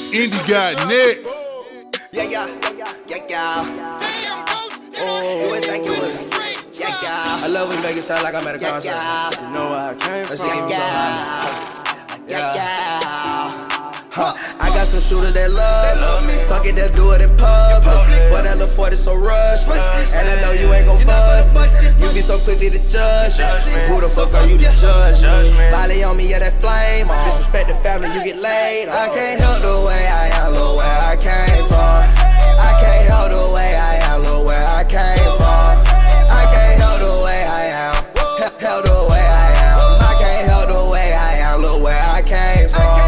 Indy got next. Yeah. Oh, you would think it was. Yeah. I love when you make it sound like I'm at a concert. You know where I came from. I got some shooters that love me. Fuck it, they'll do it in public. But that little 40 so rushless. And I know you ain't gon' bust it. You be so quickly to judge me. Who the fuck are you to judge me? Molly on me, yeah, that flame. Disrespect the family, you get laid. I can't help the way I am, look where I came from. I can't help the way I am, look where I came from. I can't help the way I am, help the way I am. I can't help the way I am, look where I came from.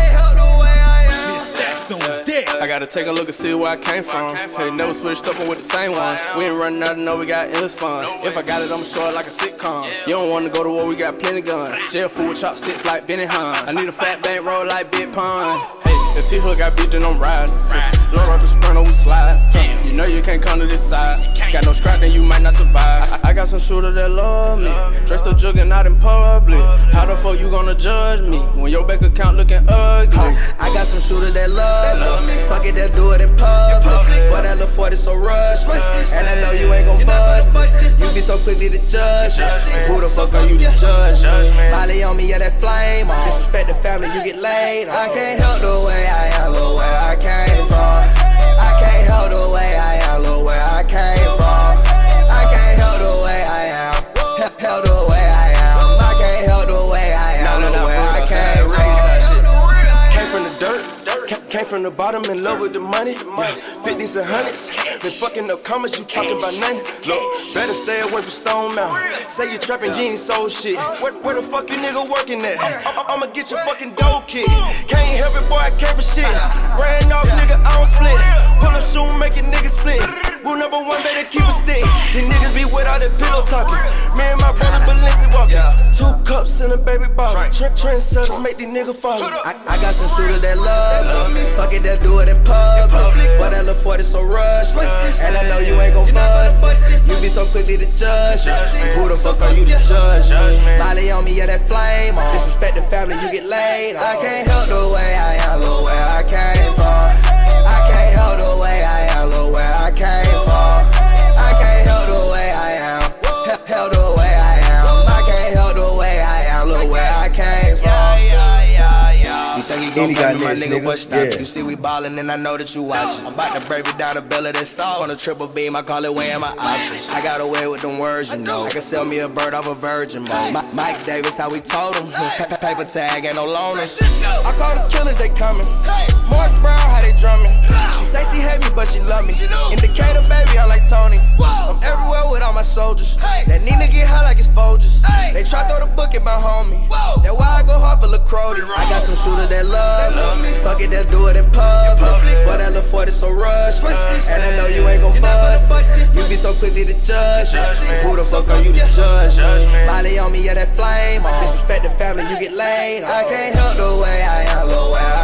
I gotta take a look and see where I came from. Ain't never switched up with the same ones. We ain't running out and know we got endless funds. If I got it, I'ma show it like a sitcom. You don't wanna go to war, we got plenty guns. Jail food with chopsticks like Benny Hunn. I need a fat bank roll like Big Pun. Hey, if T-Hook got beat, then I'm riding. Load up the sprinter, we slide. You know you can't come to this side. Got no scrap, then you might not survive. I got some shooters that love me. Dressed up jugging out in public. How the fuck you gonna judge me when your bank account looking ugly? I got some shooters that love me. Fuck it, they'll do it in public. But that little 40 so rushless. And I know you ain't gon' bust it. You be so quickly to judge me. Who the fuck are you to judge me? Molly on me, yeah, that flame. Disrespect the family, you get laid. I can't help the way I am, look where I came from. I can't help the way I am, look where I came from. I can't help the way I am, help the way I am. I can't help the way I am, look where I came from. Came from the dirt. Came from the bottom, in love with the money. 50s and 100s. Been fucking up commas, you talking about nothing. Look, better stay away from Stone Mountain. Say you trapping, you ain't sold shit. Where the fuck you nigga working at? I'ma get your fucking dough kick. Can't help it, boy, I came for shit. Ran off, nigga, I don't split. Pull a shoe, make a nigga split. Rule number one, better keep a stick. These niggas be without that pillow talking. Me and my brother Balenci walking. 2 cups and a baby bottle. Trendsetters make these niggas follow. I got some shooters that love me. Fuck it, they'll do it in public. But that little 40 so rushless. And I know you ain't gon' bust it. You be so quickly to judge me. Who the fuck are you to judge me? Molly on me, yeah, that flame. Disrespect the family, you get laid. I can't help the way I am, look where I came from. I can't help the way I am, look where I came from. I can't help the way I am, help the way I am. I can't help the way I am, look where I came from. You think you gon' play me, my nigga, what's that? You see we ballin' and I know that you watchin'. I'm about to break it down the belly that's soft. On a triple beam, I call it weighing my options. I got away with them words, you know. I can sell me a bird off a virgin mode. Mike Davis, how we told him. Paper tag, ain't no loners. I call the killers, they coming. Morris Brown, how they drumming. She say she hate me, but she love me. Indicator, baby, I'm like Tony. I'm everywhere with all my soldiers. That Nina get high like it's Folgers. They try throw the book at my homie. That's why I go hard for LaCrody. I got some shooters that love me. Fuck it, they'll do it in public. But that little 40 so rushless. And I know you ain't gon' bust it. You be so quickly to judge me. Who the fuck are you to judge me? Molly on me, yeah, that flame. Disrespect the family, you get laid. I can't help the way I am, look where